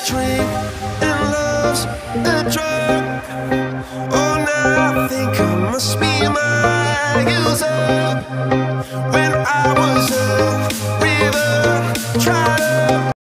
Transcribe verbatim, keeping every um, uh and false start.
drink and love's a drug. Oh, now I think I must be my user. When I was a river, tried